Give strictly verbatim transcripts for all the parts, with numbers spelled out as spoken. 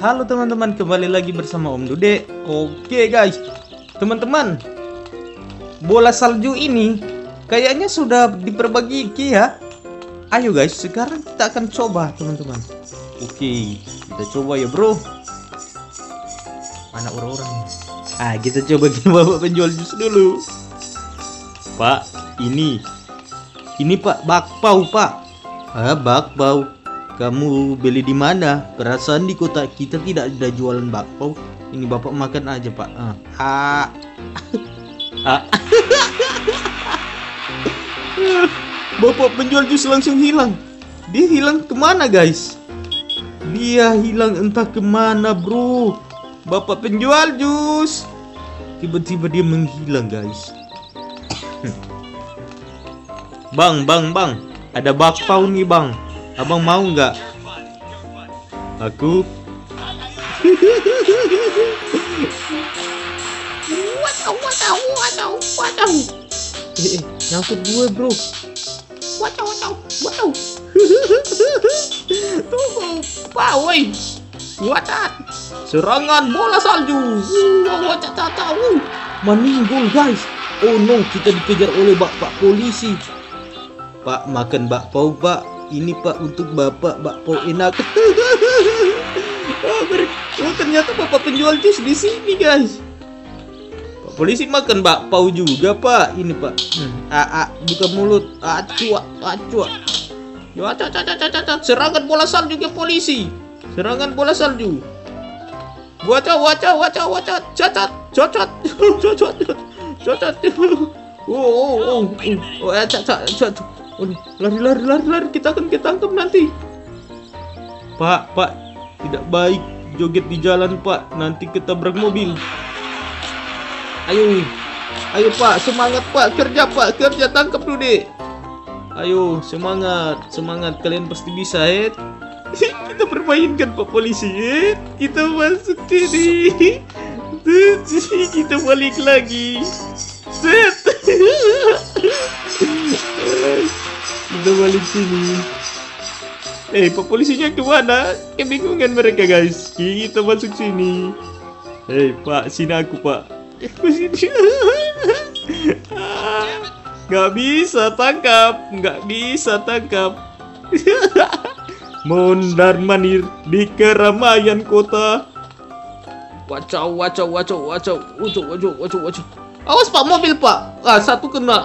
Halo teman-teman, kembali lagi bersama Om Dude. Oke guys, teman-teman, bola salju ini kayaknya sudah diperbaiki ya. Ayo guys, sekarang kita akan coba teman-teman. Oke, kita coba ya bro. Mana orang-orang? Ah, kita coba ke bapak penjual jus dulu. Pak, ini Ini pak, bakpao pak. Ah, bakpao. Kamu beli di mana? Perasaan di kota kita tidak ada jualan bakpao. Ini bapak makan aja pak. Ah, ah. ah. Bapak penjual jus langsung hilang. Dia hilang kemana guys? Dia hilang entah kemana bro. Bapak penjual jus tiba-tiba dia menghilang guys. Bang, bang, bang, ada bakpao nih bang. Abang mau nggak? Aku. Wadaw, wadaw, wadaw, wadaw. Eh, eh, nyangkut gue bro. Wadaw, wadaw, wadaw. Tunggu, Pak, woi. Wadat. Serangan bola salju. Wadat, tahu. Meninggal guys. Oh no, kita dikejar oleh bapak polisi. Pak, makan bakpao pak. Ini pak untuk bapak, bakpao enak. Oh, oh, ternyata bapak penjual jus di sini guys. Pak polisi makan bakpao juga pak. Ini pak. Hmm. Ah, ah, buka mulut. Acua, acua. Wadat, wadat, wadat. Serangan bola salju ke polisi. Serangan bola salju. Wacat, wacat, wacat, wacat. Cacat, cacat, cacat, cacat. Oh, oh, oh, oh, oh, cacat, cacat. Oh, lari, lari, lari, lari. Kita akan ketangkep nanti. Pak, pak, tidak baik joget di jalan pak. Nanti ketabrak mobil. Ayo, ayo pak, semangat pak, kerja pak, kerja, tangkap dulu deh. Ayo, semangat, semangat, kalian pasti bisa, eh. Kita permainkan pak polisi, eh. Kita masuk sini. Kita balik lagi. Set. Kita balik sini. Eh, pak polisinya kemana? Kebingungan mereka guys. Kita masuk sini. Hei pak, sini aku pak. Aku sini. Gak bisa tangkap, gak bisa tangkap. Mondar mandir di keramaian kota. Wacau, wacau, wacau, wacau, wacau, wacau, wacau, wacau. Awas pak, mobil pak. Ah, satu kena.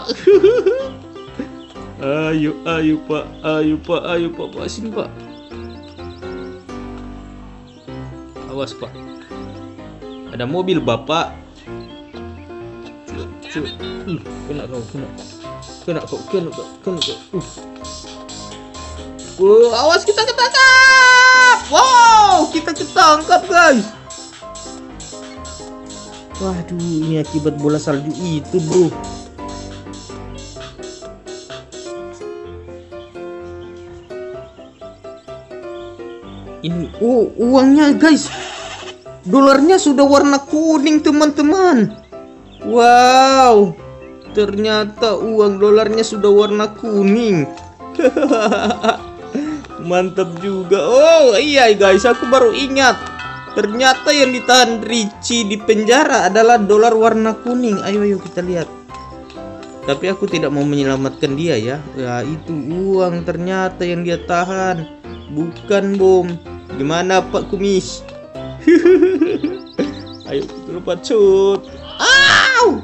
Ayo, ayo pak, ayo pak, ayo pak, pak sini pak. Awas pak. Ada mobil bapak. Cuk, uh, kena kau, kena, kena kau, kena kau, kena kau. Uh. Uh, awas kita ketangkap. Wow, kita ketangkap guys. Waduh, ini akibat bola salju itu bro. Ini, oh uangnya guys, dolarnya sudah warna kuning teman-teman. Wow, ternyata uang dolarnya sudah warna kuning. Mantap juga. Oh iya guys, aku baru ingat. Ternyata yang ditahan Richie di penjara adalah dolar warna kuning. Ayo ayo kita lihat. Tapi aku tidak mau menyelamatkan dia ya. Ya itu uang ternyata yang dia tahan. Bukan bom. Gimana Pak Kumis? Ayo kita lupa cut. Ow!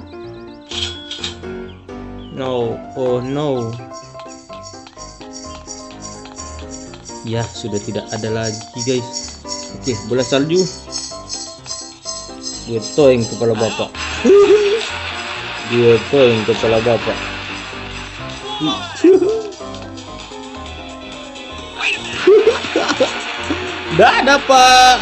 No, oh no. Ya sudah tidak ada lagi guys. Oke, bola salju. Gue toing kepala bapak. Gue toing kepala bapak. Udah ada pak.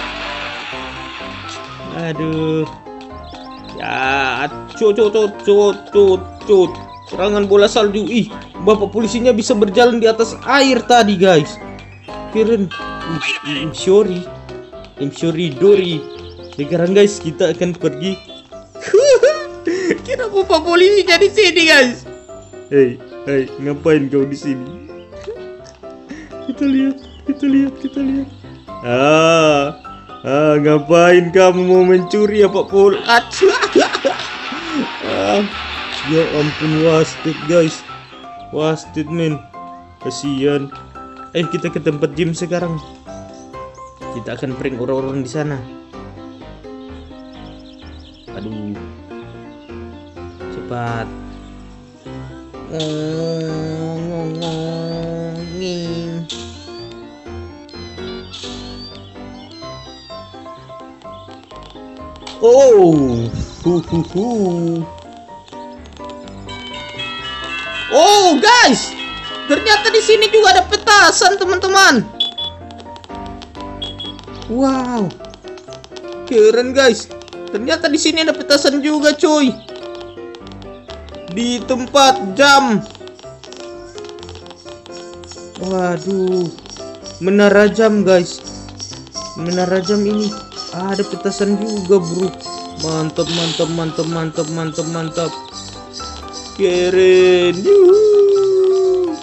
Aduh. Ya, cut cut cut cut cut cut. Serangan bola salju. Ih, bapak polisinya bisa berjalan di atas air tadi guys. Keren. I'm sorry. I'm sorry Dori. Sekarang guys kita akan pergi. Kira bapak polisi jadi sini guys. Hei, hei, ngapain kau di sini? Kita lihat, kita lihat, kita lihat. Ah, Ah, ngapain kamu mau mencuri apa pol? Aduh. Ah, ya ampun, wasted guys. Wasted men. Kasihan. Ayo kita ke tempat gym sekarang. Kita akan prank orang-orang di sana. Aduh. Cepat. Ngomong-ngomongin. Oh, hu hu hu. Oh, guys, ternyata di sini juga ada petasan, teman-teman. Wow, keren guys. Ternyata di sini ada petasan juga, coy. Di tempat jam. Waduh, menara jam, guys. Menara jam ini ada petasan juga, bro. Mantap, mantap, mantap, mantap, mantap, mantap. Keren. Yuhu.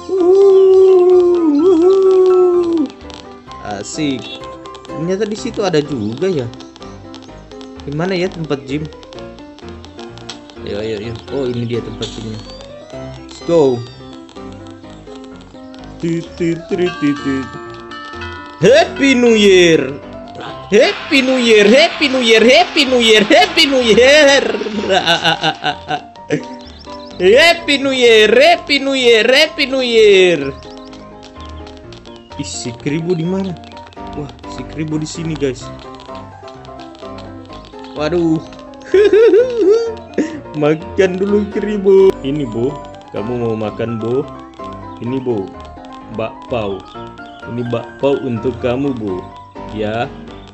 Uhuh. Asik. Ternyata di situ ada juga ya. Gimana ya tempat gym? Ayo, ayo, ayo. Oh, ini dia tempat gymnya. Let's go. Titit, titit, titit. Happy New Year. Happy New Year, Happy New Year, Happy New Year, Happy New Year. Happy New Year, Happy New Year, Happy New Year. Ih, si Kribo di mana? Wah, si Kribo di sini, guys. Waduh. Makan dulu Kribo. Ini, Bo. Kamu mau makan, Bo? Ini, Bo. Bakpao. Ini bakpao untuk kamu, Bu. Ya.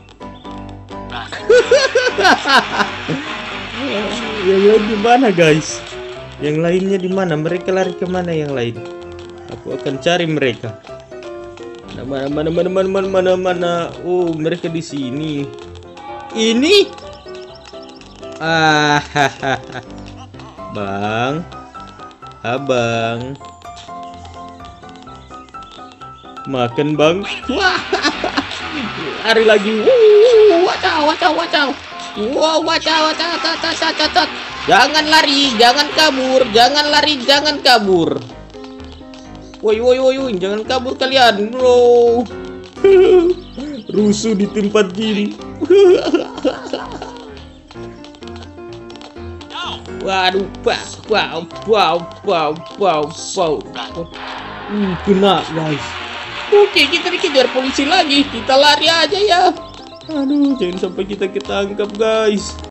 Yang lain di mana, guys? Yang lainnya di mana? Mereka lari kemana yang lain? Aku akan cari mereka. Mana mana mana mana mana mana mana. Oh, mereka di sini. Ini. Ah, Bang, abang, makan bang. Wah, lari lagi. Wuh, wacau, wacau, wacau. Wow, wacau, wacau, wacau, wacau, wacau. Jangan lari, jangan kabur, jangan lari, jangan kabur. Woi, woi, woi, woi, jangan kabur kalian, bro. Rusuh di tempat gym. Waduh, wow, wow, wow, wow, wow. Hmm, kena, guys. Oke, kita dikejar polisi lagi. Kita lari aja ya. Aduh, jangan sampai kita ketangkap, guys.